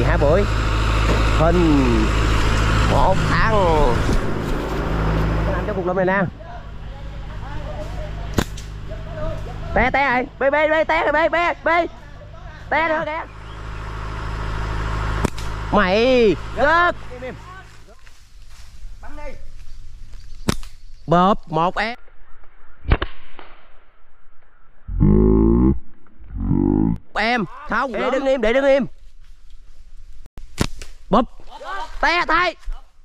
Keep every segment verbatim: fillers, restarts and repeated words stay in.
mày hai bụi hình một thằng làm cho cục lùm này nè. Té té rồi, bê bê bê té rồi, bê bê bê té nữa kìa mày rớt. Bắn đi. Bóp một em. Em không để đứng im, để đứng im. Bóp té tay.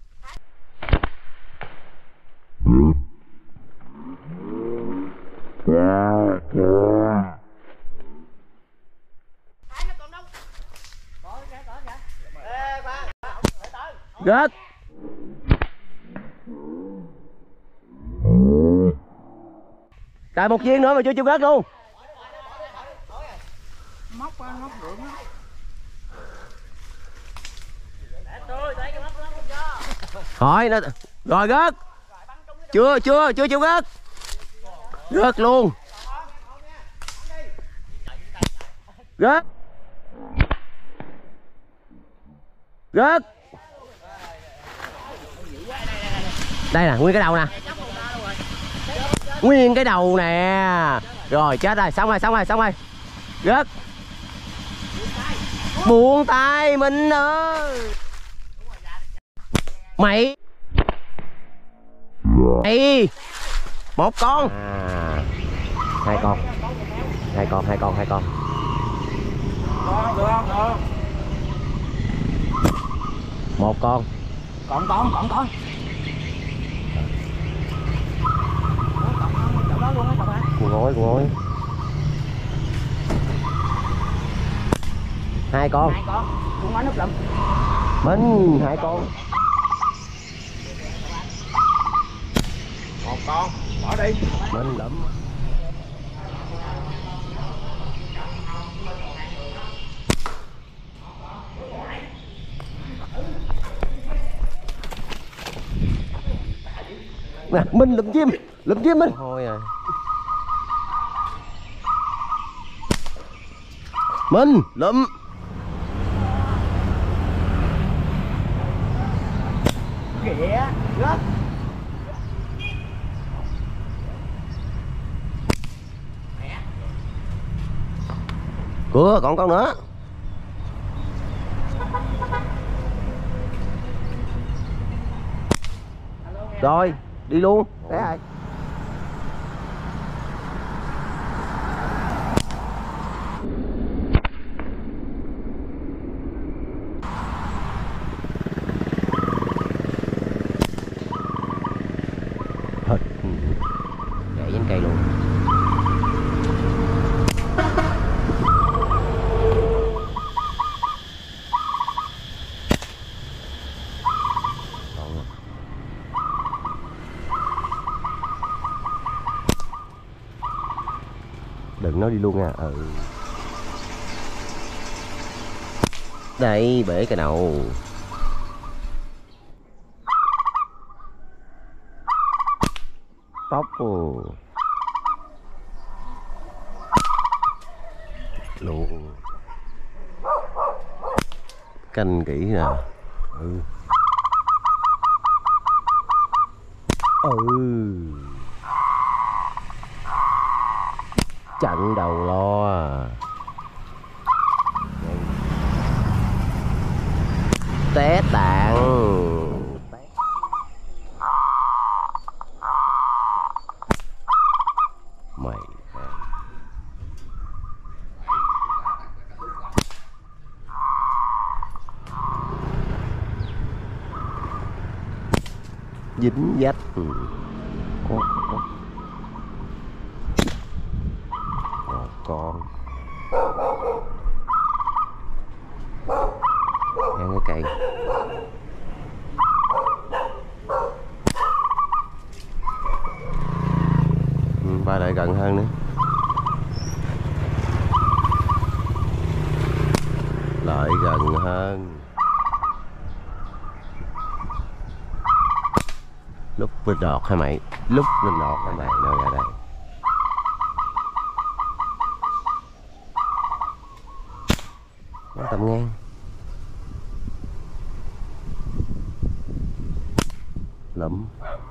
Rớt. Rồi một viên nữa mà chưa chưa rớt luôn. Móc móc rượu đó. Thôi nó rồi rớt. Chưa chưa chưa chưa rớt. Rớt luôn. Rớt. Rớt. Đây nè, nguyên cái đầu nè. Nguyên cái đầu nè. Rồi chết rồi, xong rồi, xong rồi, xong rồi. Rớt. Buông tay mình ơi. Mày. Mày. Một con. À, hai con. Hai con, hai con, hai con. Được không? Được. Một con. Còn con, còn con. Cuồng ngối, cuồng ngối. Hai con. Hai con. Cuồng ngối núp lụm. Mình hai con. Một con. Bỏ đi. Mình lụm. Nè, Minh lụm chim, lụm chim Minh. Thôi à. Minh lụm. Kìa, rớt. Cưa còn con nữa. Rồi, đi luôn. Đấy rồi. Thôi, để trên cây luôn. Đừng nói đi luôn nha. Ừ. Đây bể cái đầu. Tóc luôn. Canh kỹ nè. Ừ. Ừ. Chặn đầu lo. Té tạng. Mày dính dách. Con con một con ngang cái cây. Ừ, ba lại gần hơn nữa. Lại gần hơn. Lúc lên đọt hả mày? Lúc lên đọt hả mày? Đâu ra đây? Nó tầm ngang. lắm.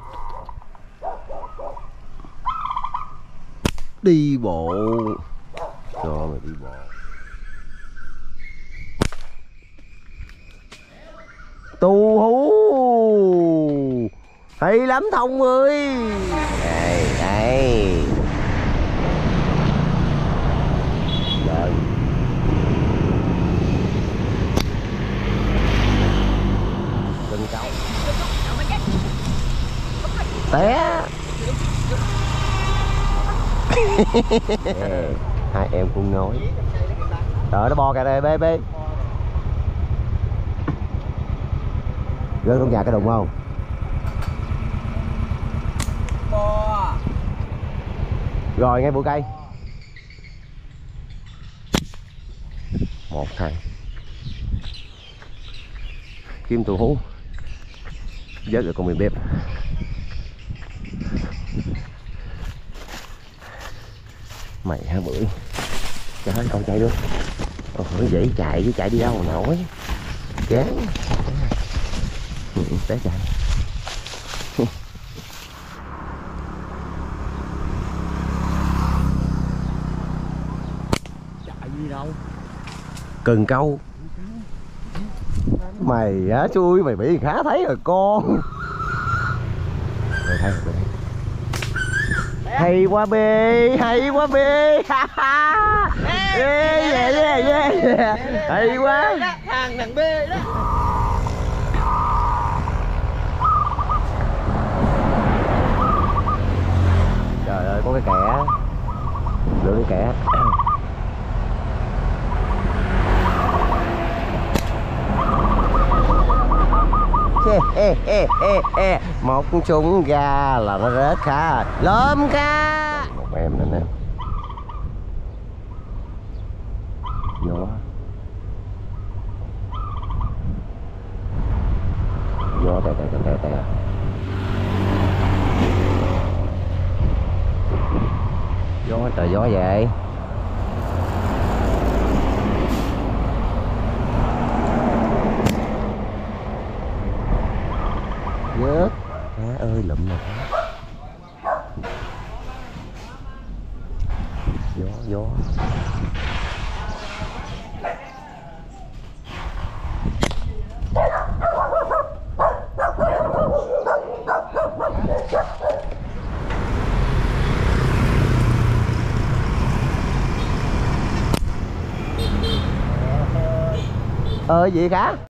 Đi bộ cho mày đi bộ. Tu hú hay lắm Thông ơi. Đây đây rồi. Đừng câu té. Hai em cũng nói trời, nó bo kìa đây bê bê. Rớt trong nhà cái đùng không? Bo. Rồi ngay bụi cây. Một thằng kim tù hú vớt được con miền bếp. Mày hả bưởi. Trời ơi con chạy được. Ôi dễ chạy chứ chạy đi đâu mà nổi. Chán. Ừ, té chạy. Chạy gì đâu. Cần câu. Mày á xui mày bị khá thấy rồi con. Rồi thấy rồi. Hay quá bê, hay quá bê. Yeah, yeah, yeah, yeah. Hay quá. Hàng thằng B đó. Trời ơi có cái kẻ. Lựa cái kẻ. Ê, ê, ê, ê. Một súng ra là nó rớt khá. Lơm ca. Một em nữa nè. Gió. Gió tè tè tè tè tè. Gió trời gió vậy. Vớt cá ơi lụm nè. Gió gió. Ờ gì cả.